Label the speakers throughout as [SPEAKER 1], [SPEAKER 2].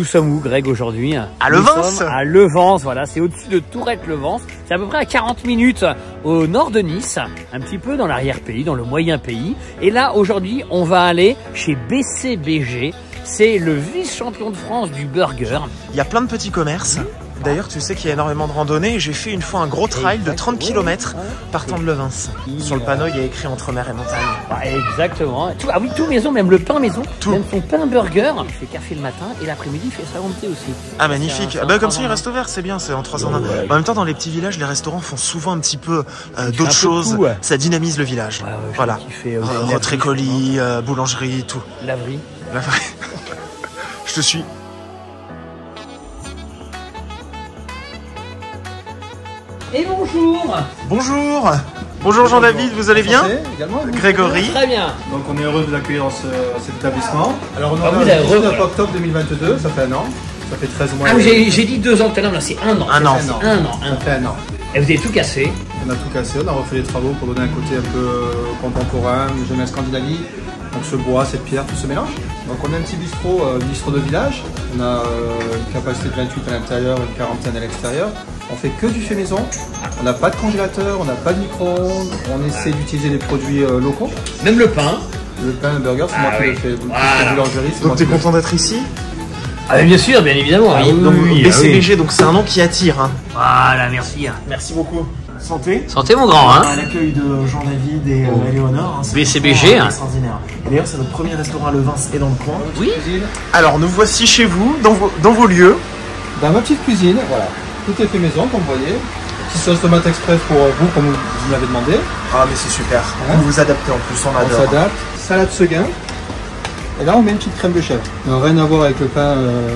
[SPEAKER 1] sommes où, Greg, aujourd'hui?
[SPEAKER 2] À Levens.
[SPEAKER 1] À Levens, voilà, c'est au-dessus de Tourette-Levens. C'est à peu près à 40 minutes au nord de Nice, un petit peu dans l'arrière-pays, dans le moyen pays. Et là, aujourd'hui, on va aller chez BCBG. C'est le vice-champion de France du burger.
[SPEAKER 2] Il y a plein de petits commerces. D'ailleurs, tu sais qu'il y a énormément de randonnées. J'ai fait une fois un gros trail de 30 km partant de Levens. Sur le panneau, il y a écrit entre mer et montagne.
[SPEAKER 1] Ah, exactement. Ah oui, tout maison, même le pain maison.
[SPEAKER 2] Tout.
[SPEAKER 1] Même son pain burger. Il fait café le matin et l'après-midi, il fait salon de thé aussi.
[SPEAKER 2] Ah, magnifique. Bah, comme ça, il reste ouvert, c'est bien, c'est en 3 en 1. En même temps, dans les petits villages, les restaurants font souvent un petit peu d'autres choses.
[SPEAKER 1] Coup, ouais.
[SPEAKER 2] Ça dynamise le village.
[SPEAKER 1] Ouais,
[SPEAKER 2] voilà. Retrait colis, boulangerie, tout.
[SPEAKER 1] Laverie.
[SPEAKER 2] Laverie. Je te suis.
[SPEAKER 1] Et bonjour.
[SPEAKER 2] Bonjour. Bonjour Jean-David, vous allez bien?
[SPEAKER 3] Également,
[SPEAKER 2] Grégory.
[SPEAKER 1] Très bien.
[SPEAKER 3] Donc on est heureux de vous accueillir dans cet établissement. Alors on
[SPEAKER 1] Ah,
[SPEAKER 3] est
[SPEAKER 1] vous
[SPEAKER 3] le
[SPEAKER 1] êtes
[SPEAKER 3] 19 octobre 2022, ça fait un an. Ça fait 13 mois.
[SPEAKER 1] Ah, j'ai dit 2 ans tout à l'heure, là c'est 1 an.
[SPEAKER 2] Un an.
[SPEAKER 1] C'est un an.
[SPEAKER 3] Ça fait un an.
[SPEAKER 1] Et vous avez tout cassé.
[SPEAKER 3] On a tout cassé, on a refait les travaux pour donner un côté un peu contemporain, jeunesse Scandinavie. Donc ce bois, cette pierre, tout se mélange. Donc on a un petit bistrot de village. On a une capacité de 28 à l'intérieur, une quarantaine à l'extérieur. On fait que du fait maison. On n'a pas de congélateur, on n'a pas de micro-ondes. On essaie d'utiliser les produits locaux.
[SPEAKER 1] Même le pain.
[SPEAKER 3] Le pain, le burger, c'est moi qui l'ai fait.
[SPEAKER 1] Voilà.
[SPEAKER 3] Boulangerie, c'est
[SPEAKER 2] Donc
[SPEAKER 3] moi
[SPEAKER 2] t'es
[SPEAKER 3] qui l'ai fait.
[SPEAKER 2] content d'être ici?
[SPEAKER 1] Ah, bien sûr, bien évidemment.
[SPEAKER 2] Ah,
[SPEAKER 1] Oui,
[SPEAKER 2] donc
[SPEAKER 1] oui,
[SPEAKER 2] BCBG, donc c'est un nom qui attire. Hein.
[SPEAKER 1] Voilà, merci.
[SPEAKER 2] Merci beaucoup. Santé.
[SPEAKER 1] Santé, mon grand, hein.
[SPEAKER 2] À l'accueil de Jean-David et Éléonore. Hein,
[SPEAKER 1] BCBG.
[SPEAKER 2] Extraordinaire. Et d'ailleurs, c'est notre premier restaurant à Levens et dans le coin.
[SPEAKER 1] Oui.
[SPEAKER 2] Alors, nous voici chez vous, dans vos lieux.
[SPEAKER 3] Dans ma petite cuisine, voilà. Tout est fait maison, comme vous voyez. Petite sauce tomate express pour vous, comme vous m'avez demandé.
[SPEAKER 2] Ah, mais c'est super.
[SPEAKER 3] Hein?
[SPEAKER 2] Vous vous adaptez en plus, on
[SPEAKER 3] On
[SPEAKER 2] adore.
[SPEAKER 3] s'adapte. Salade Seguin. Et là, on met une petite crème de chèvre. Rien à voir avec le pain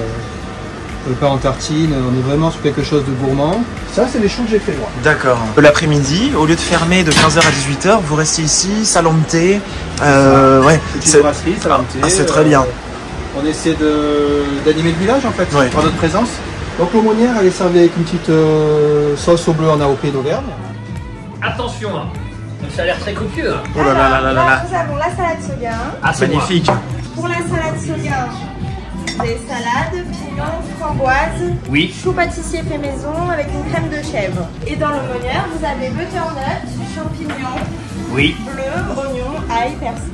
[SPEAKER 3] en tartine. On est vraiment sur quelque chose de gourmand. Ça, c'est les choux que j'ai fait moi.
[SPEAKER 2] D'accord. L'après-midi, au lieu de fermer de 15h à 18h, vous restez ici, salon de thé. Ouais.
[SPEAKER 3] Petite brasserie, salade de thé.
[SPEAKER 2] Ah, c'est très bien.
[SPEAKER 3] On essaie d'animer le village, en fait,
[SPEAKER 2] Ouais.
[SPEAKER 3] par notre présence. Donc, l'aumônière, elle est servie avec une petite sauce au bleu en AOP d'Auvergne.
[SPEAKER 1] Attention, hein. Ça a l'air très copieux. Hein.
[SPEAKER 2] Oh là là là là là là.
[SPEAKER 4] Nous avons la salade Seguin.
[SPEAKER 1] Ah, c'est
[SPEAKER 2] Magnifique.
[SPEAKER 4] Pour la salade Seguin, des salades, pignons, framboises,
[SPEAKER 1] Oui.
[SPEAKER 4] chou pâtissier fait maison avec une crème de chèvre. Et dans l'aumônière, vous avez butternut, champignons,
[SPEAKER 1] Oui.
[SPEAKER 4] bleu, oignon, ail, persil.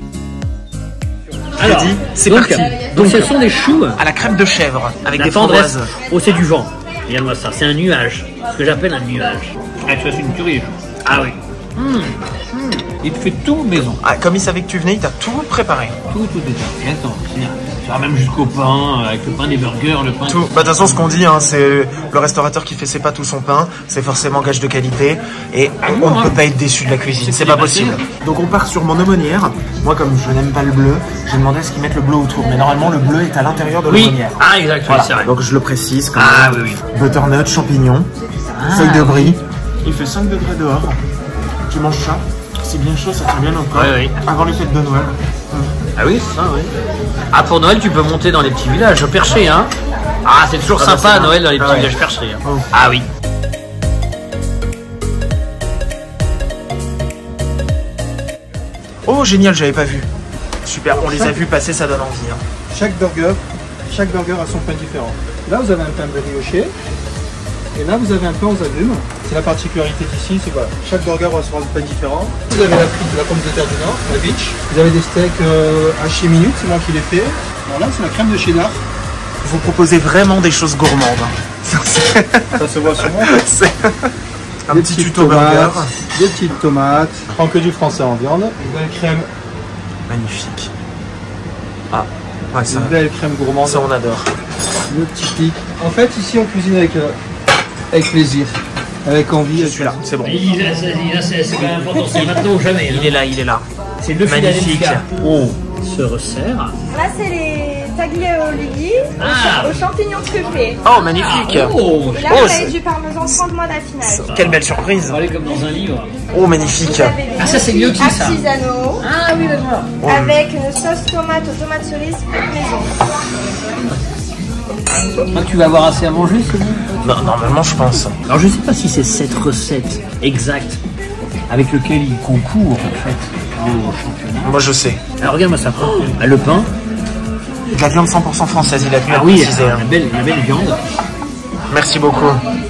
[SPEAKER 1] Alors,
[SPEAKER 2] dit, c'est
[SPEAKER 1] donc,
[SPEAKER 2] parti.
[SPEAKER 1] donc ce sont des choux.
[SPEAKER 2] À la crème de chèvre, avec
[SPEAKER 1] La
[SPEAKER 2] des
[SPEAKER 1] tendresse.
[SPEAKER 2] framboises.
[SPEAKER 1] Oh, c'est du vent. Regarde-moi ça, c'est un nuage. Ce que j'appelle un nuage. Ah, tu vois, c'est une tuerie. Ah oui. Il te fait tout maison.
[SPEAKER 2] Ah, comme il savait que tu venais, il t'a tout préparé.
[SPEAKER 1] Tout est attends, c'est bien. Ça va même jusqu'au pain, avec le pain des burgers, le pain...
[SPEAKER 2] Tout. Bah, de toute façon, ce qu'on dit, hein, c'est le restaurateur qui fait ses pâtes ou son pain, c'est forcément gage de qualité. Et on ne peut pas être déçu de la cuisine, c'est pas possible. Donc on part sur mon aumônière. Moi, comme je n'aime pas le bleu, j'ai demandé à ce qu'ils mettent le bleu autour. Mais normalement, le bleu est à l'intérieur de
[SPEAKER 1] Oui.
[SPEAKER 2] l'aumônière.
[SPEAKER 1] Ah, exact,
[SPEAKER 2] Voilà.
[SPEAKER 1] c'est vrai.
[SPEAKER 2] Donc je le précise. Quand
[SPEAKER 1] Ah,
[SPEAKER 2] même.
[SPEAKER 1] oui.
[SPEAKER 2] Butternut, champignons, feuilles de brie. Il fait 5 degrés dehors. Tu manges ça, c'est bien chaud, ça tient bien au corps.
[SPEAKER 1] Oui.
[SPEAKER 2] Avant les fêtes de Noël.
[SPEAKER 1] Ah oui, c'est ça, oui. Ah, pour Noël, tu peux monter dans les petits villages perchés, hein. Ah, c'est toujours sympa à Noël dans les petits villages perchés. Hein.
[SPEAKER 2] Oh.
[SPEAKER 1] Ah oui.
[SPEAKER 2] Oh, génial, j'avais pas vu. Super, on les a vus passer, ça donne envie. Hein.
[SPEAKER 3] Chaque burger a son pain différent. Là, vous avez un pain brioché. Et là, vous avez un pain aux agrumes. C'est la particularité d'ici, c'est voilà. Chaque burger va avoir un pain différent. Vous avez la frite de la pomme de terre du Nord, la beach. Vous avez des steaks hachés minutes, c'est moi qui les fais. Alors là, c'est la crème de cheddar.
[SPEAKER 2] Vous proposez vraiment des choses gourmandes. Hein.
[SPEAKER 3] Ça se voit sur moi.
[SPEAKER 2] C'est un
[SPEAKER 3] Des
[SPEAKER 2] petit
[SPEAKER 3] petites
[SPEAKER 2] tuto burger.
[SPEAKER 3] tomates, des petites tomates. Je prends que du français en viande. Une belle crème,
[SPEAKER 2] Magnifique. Ah, ouais, ça,
[SPEAKER 3] une belle crème gourmande.
[SPEAKER 2] ça on adore.
[SPEAKER 3] Le petit pic. En fait, ici, on cuisine avec plaisir, avec envie.
[SPEAKER 2] Je suis là, c'est bon.
[SPEAKER 1] Là, c'est quand même important, c'est maintenant ou jamais.
[SPEAKER 2] Il est là, il est là.
[SPEAKER 1] C'est le
[SPEAKER 2] Magnifique.
[SPEAKER 1] Philadelphia.
[SPEAKER 2] Oh,
[SPEAKER 1] Se resserre.
[SPEAKER 4] Là, c'est les taglioli
[SPEAKER 1] Ah.
[SPEAKER 4] aux champignons truffés.
[SPEAKER 2] oh magnifique.
[SPEAKER 1] Oh,
[SPEAKER 4] Et là,
[SPEAKER 2] Oh,
[SPEAKER 4] vous
[SPEAKER 2] c'est-
[SPEAKER 4] avez du parmesan 30 mois d'affinage.
[SPEAKER 2] Quelle belle surprise.
[SPEAKER 1] ça va aller comme dans un livre.
[SPEAKER 2] Oh, magnifique.
[SPEAKER 4] Vous avez des
[SPEAKER 1] Ah, ça, c'est
[SPEAKER 4] gnocchis
[SPEAKER 1] gnocchi, ça.
[SPEAKER 4] artisanaux
[SPEAKER 1] Ah oui, d'accord.
[SPEAKER 2] Oh,
[SPEAKER 4] avec une sauce tomate aux tomates cerises faite maison.
[SPEAKER 1] Toi, tu vas avoir assez à manger, c'est bon?
[SPEAKER 2] non, normalement, je pense.
[SPEAKER 1] Alors, je sais pas si c'est cette recette exacte avec lequel il concourt, en fait, au championnat.
[SPEAKER 2] Moi, je sais.
[SPEAKER 1] Alors, regarde-moi ça. Oh, le pain.
[SPEAKER 2] De la viande 100% française, il a tenu à
[SPEAKER 1] Ah oui,
[SPEAKER 2] préciser.
[SPEAKER 1] la belle viande.
[SPEAKER 2] Merci beaucoup.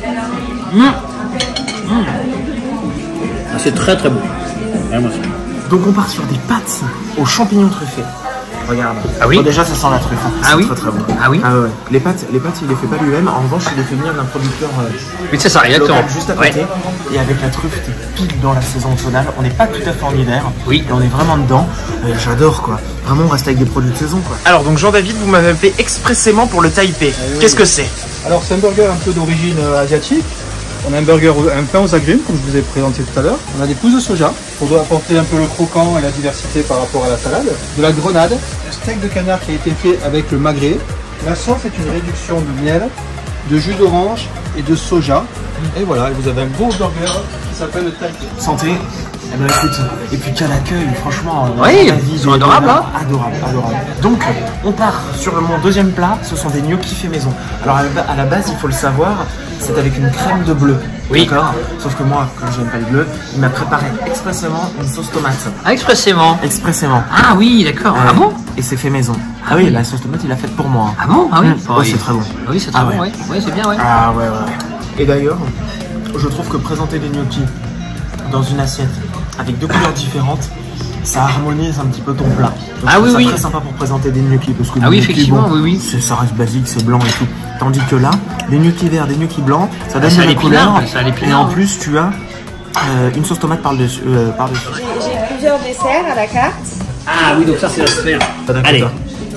[SPEAKER 1] Ah, c'est très très bon. Vraiment, c'est bon.
[SPEAKER 2] Donc on part sur des pâtes aux champignons truffés. Regarde.
[SPEAKER 1] Ah oui.
[SPEAKER 2] Bon, déjà ça sent la truffe. Hein.
[SPEAKER 1] Ah
[SPEAKER 2] C'est
[SPEAKER 1] oui.
[SPEAKER 2] très très bon.
[SPEAKER 1] Ah oui.
[SPEAKER 2] Ah ouais. Les pâtes il les fait pas lui-même. En revanche, il les fait venir d'un producteur
[SPEAKER 1] Oui, c'est ça, exactement.
[SPEAKER 2] local juste à côté. Et avec la truffe, t'es pile dans la saison automnale. On n'est pas tout à fait en hiver.
[SPEAKER 1] Oui.
[SPEAKER 2] Et on est vraiment dedans. J'adore quoi. Vraiment, on reste avec des produits de saison quoi. Alors donc Jean-David, vous m'avez appelé expressément pour le Taipei.
[SPEAKER 3] oui.
[SPEAKER 2] Qu'est-ce que c'est?
[SPEAKER 3] Alors c'est un burger un peu d'origine asiatique. On a un burger, un pain aux agrumes, comme je vous ai présenté tout à l'heure. On a des pousses de soja, pour apporter un peu le croquant et la diversité par rapport à la salade. De la grenade, un steak de canard qui a été fait avec le magret. La sauce est une réduction de miel, de jus d'orange et de soja. Et voilà, vous avez un beau burger qui s'appelle le Taipei.
[SPEAKER 2] Santé. Eh ben écoute, et puis quel accueil, franchement.
[SPEAKER 1] Oui,
[SPEAKER 2] Jean-David,
[SPEAKER 1] ils sont adorables, hein.
[SPEAKER 2] Adorable. Donc, on part sur mon deuxième plat, ce sont des gnocchis faits maison. Alors à la base, il faut le savoir, c'est avec une crème de bleu.
[SPEAKER 1] Oui.
[SPEAKER 2] D'accord. Sauf que moi, comme je n'aime pas le bleu, il m'a préparé expressément une sauce tomate.
[SPEAKER 1] Ah, expressément.
[SPEAKER 2] Expressément.
[SPEAKER 1] Ah oui, d'accord. Ah bon?
[SPEAKER 2] Et c'est fait maison.
[SPEAKER 1] Ah
[SPEAKER 2] oui,
[SPEAKER 1] oui.
[SPEAKER 2] la sauce tomate, il l'a faite pour moi.
[SPEAKER 1] Ah bon? Ah oui.
[SPEAKER 2] Ouais, c'est très bon.
[SPEAKER 1] Ah oui, c'est très
[SPEAKER 2] Ah
[SPEAKER 1] bon,
[SPEAKER 2] ouais.
[SPEAKER 1] oui. Oui, c'est bien, oui.
[SPEAKER 2] Ah ouais. Et d'ailleurs, je trouve que présenter des gnocchis dans une assiette avec deux couleurs différentes, ça harmonise un petit peu ton plat. Donc,
[SPEAKER 1] Ah oui, oui.
[SPEAKER 2] C'est très sympa pour présenter des gnocchis parce que
[SPEAKER 1] Ah
[SPEAKER 2] les
[SPEAKER 1] oui,
[SPEAKER 2] gnocchis,
[SPEAKER 1] effectivement,
[SPEAKER 2] bon,
[SPEAKER 1] oui.
[SPEAKER 2] ça reste basique, c'est blanc et tout. Tandis que là, des gnocchis verts, des gnocchis blancs, ça donne
[SPEAKER 1] ça a
[SPEAKER 2] de la
[SPEAKER 1] l'épinard,
[SPEAKER 2] couleur.
[SPEAKER 1] ça a l'épinard.
[SPEAKER 2] Et en plus, tu as une sauce tomate par-dessus.
[SPEAKER 4] J'ai plusieurs desserts à la carte.
[SPEAKER 1] Ah oui, donc ça, c'est la sphère.
[SPEAKER 2] Pas d'accord.
[SPEAKER 1] Allez.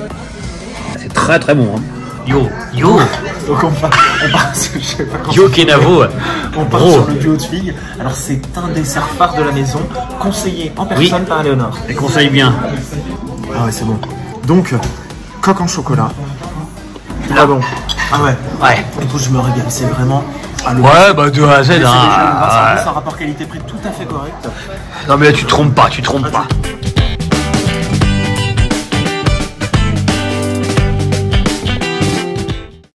[SPEAKER 1] C'est très très bon. Hein. Yo.
[SPEAKER 2] Donc on part sur, je sais pas comment
[SPEAKER 1] Yo
[SPEAKER 2] ça
[SPEAKER 1] Kenavo.
[SPEAKER 2] On part
[SPEAKER 1] Bro.
[SPEAKER 2] sur le duo de figues. Alors c'est un dessert phare de la maison, conseillé en personne par Léonore.
[SPEAKER 1] Je conseille bien.
[SPEAKER 2] Ah ouais, c'est bon. Donc, coque en chocolat. Ah bon. Ah ouais.
[SPEAKER 1] Ouais.
[SPEAKER 2] Écoute, je me régale, c'est vraiment...
[SPEAKER 1] Ouais, bah de A à Z.
[SPEAKER 2] C'est déjà
[SPEAKER 1] Hein.
[SPEAKER 2] grâce à un rapport qualité-prix tout à fait correct.
[SPEAKER 1] Non mais là, tu te trompes pas, tu te trompes pas.